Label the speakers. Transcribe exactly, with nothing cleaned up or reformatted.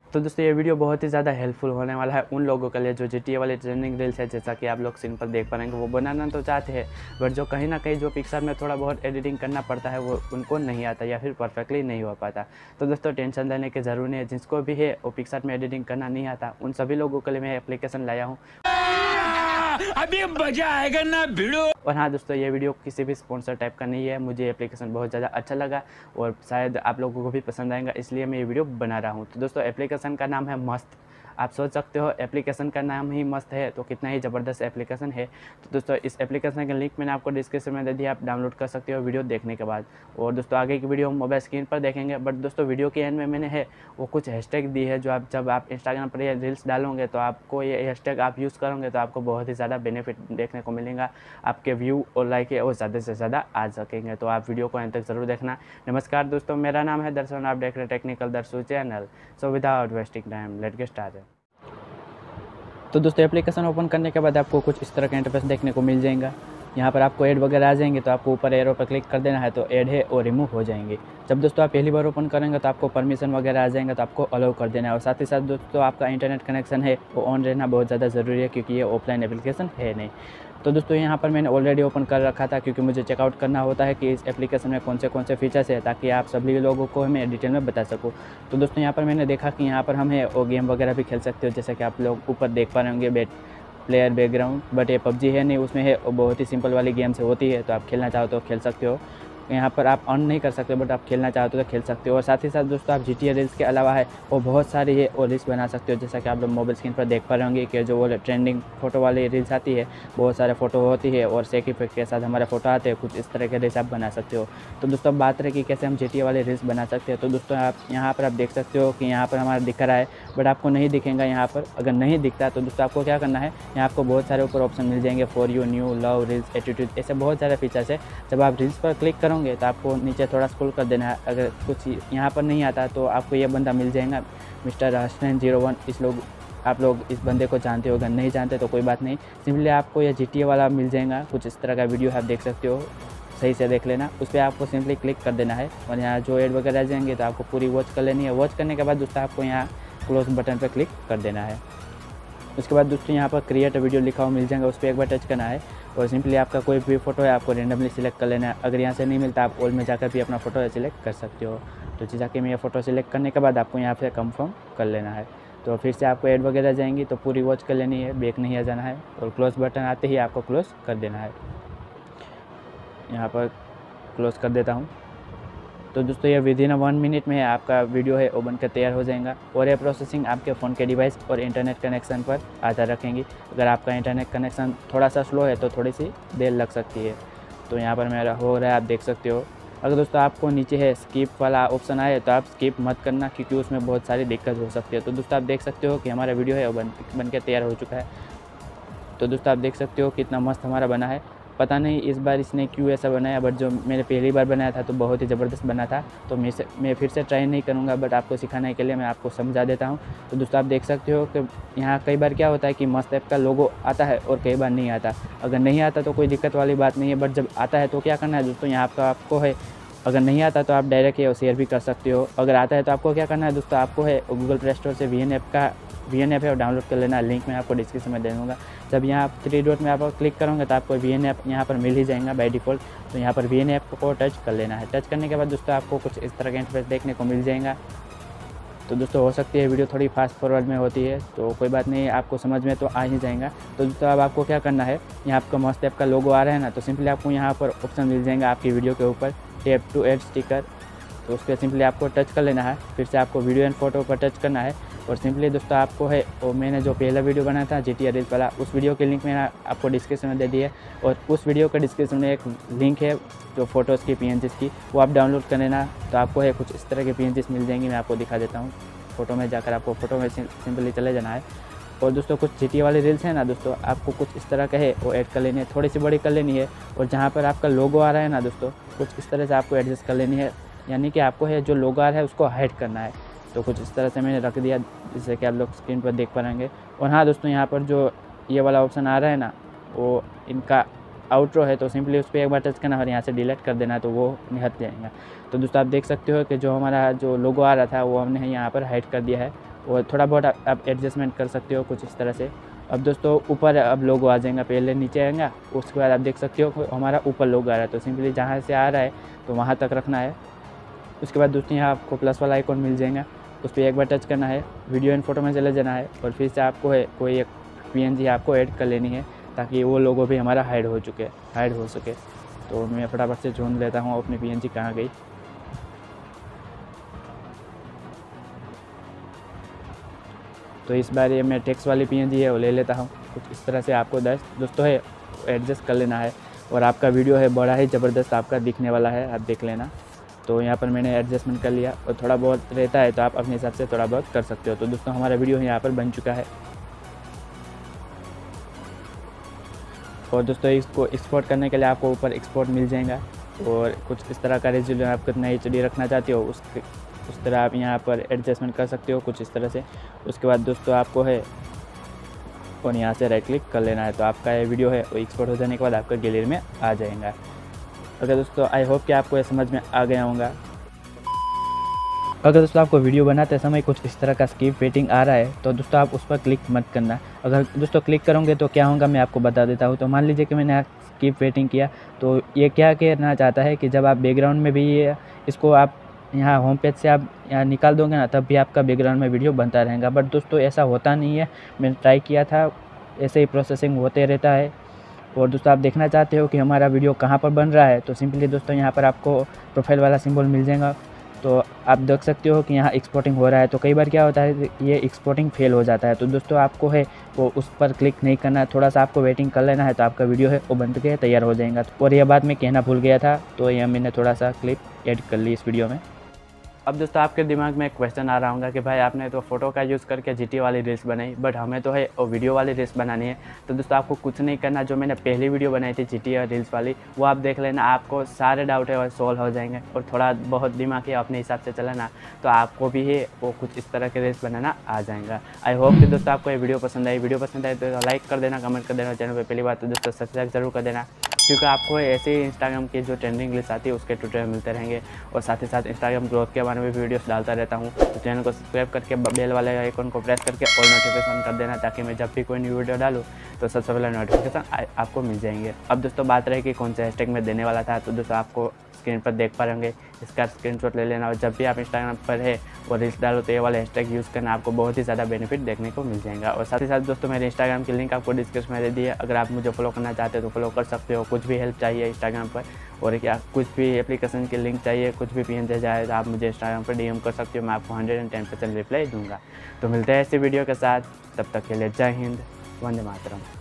Speaker 1: तो दोस्तों ये वीडियो बहुत ही ज़्यादा हेल्पफुल होने वाला है उन लोगों के लिए जो जी टी ए वाले ट्रेंडिंग रील्स है, जैसा कि आप लोग स्क्रीन पर देख पा रहे हैं, वो बनाना तो चाहते हैं बट जो कहीं ना कहीं जो पिक्चर में थोड़ा बहुत एडिटिंग करना पड़ता है वो उनको नहीं आता या फिर परफेक्टली नहीं हो पाता। तो दोस्तों टेंशन लेने की ज़रूरी नहीं है, जिसको भी है वो पिक्चर में एडिटिंग करना नहीं आता उन सभी लोगों के लिए मैं एप्लीकेशन लाया हूँ।
Speaker 2: अभी मजा आएगा ना भिड़ो।
Speaker 1: और हाँ दोस्तों, ये वीडियो किसी भी स्पॉन्सर टाइप का नहीं है, मुझे एप्लीकेशन बहुत ज़्यादा अच्छा लगा और शायद आप लोगों को भी पसंद आएगा, इसलिए मैं ये वीडियो बना रहा हूँ। तो दोस्तों एप्लीकेशन का नाम है मस्त। आप सोच सकते हो एप्लीकेशन का नाम ही मस्त है तो कितना ही ज़बरदस्त एप्लीकेशन है। तो दोस्तों इस एप्लीकेशन का लिंक मैंने आपको डिस्क्रिप्शन में दे दिया, आप डाउनलोड कर सकते हो वीडियो देखने के बाद। और दोस्तों आगे की वीडियो हम मोबाइल स्क्रीन पर देखेंगे, बट दोस्तों वीडियो के एंड में मैंने है वो कुछ हैशटैग दी है, जो आप जब आप इंस्टाग्राम पर ये रील्स डालोगे तो आपको ये हैशटैग आप यूज़ करोगे तो आपको बहुत ही ज़्यादा बेनिफिट देखने को मिलेगा, आपके व्यू और लाइक है वो ज़्यादा से ज़्यादा आ सकेंगे। तो आप वीडियो को अंत तक ज़रूर देखना। नमस्कार दोस्तों, मेरा नाम है दर्शन, आप देख रहे हैं technical Darshu channel. So without wasting time let's get started. तो दोस्तों एप्लीकेशन ओपन करने के बाद आपको कुछ इस तरह का इंटरफेस देखने को मिल जाएगा। यहाँ पर आपको ऐड वगैरह आ जाएंगे तो आपको ऊपर एरो पर क्लिक कर देना है, तो ऐड है और रिमूव हो जाएंगे। जब दोस्तों आप पहली बार ओपन करेंगे तो आपको परमिशन वगैरह आ जाएंगे तो आपको अलाउ कर देना है। और साथ ही साथ दोस्तों आपका इंटरनेट कनेक्शन है वो ऑन रहना बहुत ज़्यादा ज़रूरी है, क्योंकि ये ऑफलाइन एप्लीकेशन है नहीं। तो दोस्तों यहाँ पर मैंने ऑलरेडी ओपन कर रखा था, क्योंकि मुझे चेकआउट करना होता है कि इस एप्लीकेशन में कौन से कौन से फीचर्स है, ताकि आप सभी लोगों को मैं डिटेल में बता सकूँ। तो दोस्तों यहाँ पर मैंने देखा कि यहाँ पर हम है वो गेम वगैरह भी खेल सकते हो, जैसे कि आप लोग ऊपर देख पा रहे होंगे बैट प्लेयर बैकग्राउंड, बट ये पबजी है नहीं, उसमें है वो बहुत ही सिंपल वाली गेम्स होती है। तो आप खेलना चाहो तो खेल सकते हो। यहाँ पर आप अर्न नहीं कर सकते बट आप खेलना चाहते हो तो खेल सकते हो। और साथ ही साथ दोस्तों आप जी टी ए रील्स के अलावा है वो बहुत सारी है और रील्स बना सकते हो, जैसा कि आप लोग मोबाइल स्क्रीन पर देख पा रहे होंगे कि जो वो ट्रेंडिंग फोटो वाली रील्स आती है, बहुत सारे फोटो होती है और सेक इफेक्ट के साथ हमारे फोटो आते हैं, कुछ इस तरह के रील्स आप बना सकते हो। तो दोस्तों अब बात रही कि कैसे हम जी टी ए वाले रील्स बना सकते हैं। तो दोस्तों आप यहाँ पर आप देख सकते हो कि यहाँ पर हमारा दिख रहा है बट आपको नहीं दिखेगा यहाँ पर। अगर नहीं दिखता तो दोस्तों आपको क्या करना है, यहाँ आपको बहुत सारे ऊपर ऑप्शन मिल जाएंगे, for you, new, love, reels, attitude, ऐसे बहुत सारे फीचर्स है। जब आप रील्स पर क्लिक करोगे तो आपको नीचे थोड़ा स्क्रॉल कर देना है। अगर कुछ यहाँ पर नहीं आता तो आपको ये बंदा मिल जाएगा, मिस्टर हसनैन जीरो वन। इस लोग आप लोग इस बंदे को जानते हो, अगर नहीं जानते तो कोई बात नहीं, सिंपली आपको ये जी टी ए वाला मिल जाएगा। कुछ इस तरह का वीडियो आप देख सकते हो, सही से देख लेना। उस पर आपको सिंपली क्लिक कर देना है और यहाँ जो ऐड वगैरह आ जाएंगे तो आपको पूरी वॉच कर लेनी है। वॉच करने के बाद दोस्तों आपको यहाँ क्लोज बटन पर क्लिक कर देना है। उसके बाद दोस्तों यहाँ पर क्रिएट वीडियो लिखा हुआ मिल जाएगा, उस पर एक बार टच करना है और सिंपली आपका कोई भी फोटो है आपको रेंडमली सिलेक्ट कर लेना है। अगर यहाँ से नहीं मिलता आप ऑल में जाकर भी अपना फोटो सिलेक्ट कर सकते हो। तो जाके मैं ये फ़ोटो सिलेक्ट करने के बाद आपको यहाँ से कंफर्म कर लेना है। तो फिर से आपको ऐड वगैरह जाएंगी तो पूरी वॉच कर लेनी है, बैक नहीं आ जाना है और क्लोज बटन आते ही आपको क्लोज कर देना है। यहाँ पर क्लोज कर देता हूँ। तो दोस्तों ये विद इन वन मिनट में आपका वीडियो है वो बनकर तैयार हो जाएगा। और ये प्रोसेसिंग आपके फ़ोन के डिवाइस और इंटरनेट कनेक्शन पर आधार रखेंगी। अगर आपका इंटरनेट कनेक्शन थोड़ा सा स्लो है तो थोड़ी सी देर लग सकती है। तो यहाँ पर मेरा हो रहा है, आप देख सकते हो। अगर दोस्तों आपको नीचे है स्किप वाला ऑप्शन आए तो आप स्किप मत करना, क्योंकि उसमें बहुत सारी दिक्कत हो सकती है। तो दोस्तों आप देख सकते हो कि हमारा वीडियो है वो बन बन के तैयार हो चुका है। तो दोस्तों आप देख सकते हो कितना मस्त हमारा बना है। पता नहीं इस बार इसने क्यों ऐसा बनाया, बट जो मैंने पहली बार बनाया था तो बहुत ही ज़बरदस्त बना था। तो मैं से मैं फिर से ट्राई नहीं करूँगा, बट आपको सिखाने के लिए मैं आपको समझा देता हूँ। तो दोस्तों आप देख सकते हो कि यहाँ कई बार क्या होता है कि मस्त ऐप का लोगो आता है और कई बार नहीं आता। अगर नहीं आता तो कोई दिक्कत वाली बात नहीं है, बट जब आता है तो क्या करना है दोस्तों, यहाँ आपका आपको है, अगर नहीं आता तो आप डायरेक्ट ये शेयर भी कर सकते हो। अगर आता है तो आपको क्या करना है दोस्तों, आपको है गूगल प्ले स्टोर से वी एन ऐप का वी एन ऐप है और डाउनलोड कर लेना। लिंक मैं आपको डिस्क्रिप्शन में दे दूँगा। जब यहाँ आप थ्री डॉट में आप क्लिक करोगे तो आपको वी एन ऐप यहाँ पर मिल ही जाएगा बाय डिफ़ॉल्ट। तो यहाँ पर वी एन ऐप को टच कर लेना है। टच करने के बाद दोस्तों आपको कुछ इस तरह का इंटरफेस देखने को मिल जाएगा। तो दोस्तों हो सकती है वीडियो थोड़ी फास्ट फॉरवर्ड में होती है, तो कोई बात नहीं, आपको समझ में तो आ ही जाएगा। तो दोस्तों अब आपको क्या करना है, यहाँ आपका मस्त ऐप का लोगो आ रहा है ना, तो सिंपली आपको यहाँ पर ऑप्शन मिल जाएगा आपकी वीडियो के ऊपर, टैप टू ऐड स्टिकर। तो उस पर सिंपली आपको टच कर लेना है। फिर से आपको वीडियो एंड फोटो पर टच करना है और सिंपली दोस्तों आपको है वो मैंने जो पहला वीडियो बनाया था जी टी ए रील्स वाला, उस वीडियो के लिंक मैंने आपको डिस्क्रिप्शन में दे दी है। और उस वीडियो के डिस्क्रिप्शन में एक लिंक है जो फोटोज़ की पी एन जीज़ की, वो आप डाउनलोड कर लेना। तो आपको है कुछ इस तरह की पी एन जीज़ मिल जाएंगी। मैं आपको दिखा देता हूँ। फोटो में जाकर आपको फ़ोटो में सिंपली चले जाना है। और दोस्तों कुछ जी टी ए वाली रील्स है ना दोस्तों, आपको कुछ इस तरह का है वो ऐड कर लेनी है, थोड़ी सी बड़ी कर लेनी है। और जहाँ पर आपका लोगो आ रहा है ना दोस्तों, कुछ इस तरह से आपको एडजस्ट कर लेनी है, यानी कि आपको है जो लोगो आ रहा है उसको हाइड करना है। तो कुछ इस तरह से मैंने रख दिया, जैसे कि आप लोग स्क्रीन पर देख पाएंगे। और हाँ दोस्तों, यहाँ पर जो ये वाला ऑप्शन आ रहा है ना, वो इनका आउट्रो है, तो सिंपली उस पर एक बार टच करना और यहाँ से डिलीट कर देना, तो वो हट जाएगा। तो दोस्तों आप देख सकते हो कि जो हमारा जो लोगो आ रहा था वो हमने यहाँ पर हाइड कर दिया है। और थोड़ा बहुत आप एडजस्टमेंट कर सकते हो कुछ इस तरह से। अब दोस्तों ऊपर अब लोगो आ जाएगा, पहले नीचे आएगा, उसके बाद आप देख सकते हो हमारा ऊपर लोगो आ रहा है, तो सिंपली जहाँ से आ रहा है तो वहाँ तक रखना है। उसके बाद दोस्तों यहाँ आपको प्लस वाला आइकॉन मिल जाएगा, उस पर एक बार टच करना है, वीडियो एंड फोटो में चले जाना है और फिर से आपको है कोई एक पीएनजी आपको ऐड कर लेनी है ताकि वो लोगो भी हमारा हाइड हो चुके हाइड हो सके। तो मैं फटाफट से ढूंढ लेता हूँ अपनी पीएनजी कहाँ गई। तो इस बार ये मैं टेक्स्ट वाली पीएनजी है वो ले लेता हूँ। कुछ इस तरह से आपको दस दोस्तों है एडजस्ट कर लेना है और आपका वीडियो है बड़ा ही ज़बरदस्त आपका दिखने वाला है, आप देख लेना। तो यहाँ पर मैंने एडजस्टमेंट कर लिया और थोड़ा बहुत रहता है तो आप अपने हिसाब से थोड़ा बहुत कर सकते हो। तो दोस्तों हमारा वीडियो यहाँ पर बन चुका है और दोस्तों इसको एक्सपोर्ट करने के लिए आपको ऊपर एक्सपोर्ट मिल जाएगा और कुछ इस तरह का रेज़ोल्यूशन आप कितना एच डी रखना चाहते हो उस उस तरह आप यहाँ पर एडजस्टमेंट कर सकते हो कुछ इस तरह से। उसके बाद दोस्तों आपको है और यहाँ से राइट क्लिक कर लेना है, तो आपका ये वीडियो है वो एक्सपोर्ट हो जाने के बाद आपका गैलरी में आ जाएगा। अगर दोस्तों आई होप कि आपको ये समझ में आ गया होगा। अगर दोस्तों आपको वीडियो बनाते समय कुछ इस तरह का स्किप वेटिंग आ रहा है तो दोस्तों आप उस पर क्लिक मत करना। अगर दोस्तों क्लिक करोगे तो क्या होगा मैं आपको बता देता हूँ। तो मान लीजिए कि मैंने स्किप वेटिंग किया तो ये क्या कहना चाहता है कि जब आप बैकग्राउंड में भी ये इसको आप यहाँ होम पेज से आप यहाँ निकाल दोगे ना तब भी आपका बैकग्राउंड में वीडियो बनता रहेगा। बट दोस्तों ऐसा होता नहीं है, मैंने ट्राई किया था, ऐसे ही प्रोसेसिंग होते रहता है। और दोस्तों आप देखना चाहते हो कि हमारा वीडियो कहाँ पर बन रहा है तो सिंपली दोस्तों यहाँ पर आपको प्रोफाइल वाला सिंबल मिल जाएगा, तो आप देख सकते हो कि यहाँ एक्सपोर्टिंग हो रहा है। तो कई बार क्या होता है ये एक्सपोर्टिंग फेल हो जाता है, तो दोस्तों आपको है वो उस पर क्लिक नहीं करना है, थोड़ा सा आपको वेटिंग कर लेना है तो आपका वीडियो है वो बन के तैयार हो जाएगा। और यह बात मैं कहना भूल गया था, तो यह मैंने थोड़ा सा क्लिप ऐड कर ली इस वीडियो में। अब दोस्तों आपके दिमाग में एक क्वेश्चन आ रहा होगा कि भाई आपने तो फोटो का यूज़ करके जीटी वाली रील्स बनाई, बट हमें तो है वो वीडियो वाली रील्स बनानी है। तो दोस्तों आपको कुछ नहीं करना, जो मैंने पहली वीडियो बनाई थी जीटी और रील्स वाली वो आप देख लेना, आपको सारे डाउट है वो सॉल्व हो जाएंगे। और थोड़ा बहुत दिमाग है अपने हिसाब से चलाना तो आपको भी है वो कुछ इस तरह के रील्स बनाना आ जाएगा। आई होप कि दोस्तों आपको ये वीडियो पसंद आई। वीडियो पसंद आए तो लाइक कर देना, कमेंट कर देना, चैनल पर पहली बात तो दोस्तों सब्सक्राइब जरूर कर देना, क्योंकि आपको ऐसे ही इंस्टाग्राम की जो ट्रेंडिंग लिस्ट आती है उसके ट्यूटोरियल मिलते रहेंगे। और साथ ही साथ इंस्टाग्राम ग्रोथ के बारे में वीडियोस डालता रहता हूँ, तो चैनल को सब्सक्राइब करके बेल वाले आइकन को प्रेस करके ऑल नोटिफिकेशन कर देना, ताकि मैं जब भी कोई न्यू वीडियो डालूँ तो सबसे पहले नोटिफिकेशन आपको मिल जाएंगे। अब दोस्तों बात रहे कि कौन से हैशटैग में देने वाला था, तो दोस्तों आपको स्क्रीन पर देख पा रहेंगे, इसका स्क्रीनशॉट ले लेना और जब भी आप इंस्टाग्राम पर है और रील्स डालो तो ये वाले हैशटैग यूज़ करना, आपको बहुत ही ज़्यादा बेनिफिट देखने को मिल जाएगा। और साथ ही साथ दोस्तों मेरे इंस्टाग्राम की लिंक आपको डिस्क्रिप्शन में दे दी है, अगर आप मुझे फॉलो करना चाहते हो तो फॉलो कर सकते हो। कुछ भी हेल्प चाहिए इंस्टाग्राम पर और क्या कुछ भी एप्लीकेशन की लिंक चाहिए, कुछ भी पीएनजी जाए तो आप मुझे इंस्टाग्राम पर डीएम कर सकते हो, मैं आपको hundred and ten percent reply दूंगा। तो मिलते हैं ऐसी वीडियो के साथ, तब तक के लिए जय हिंद, वंदे मातरम।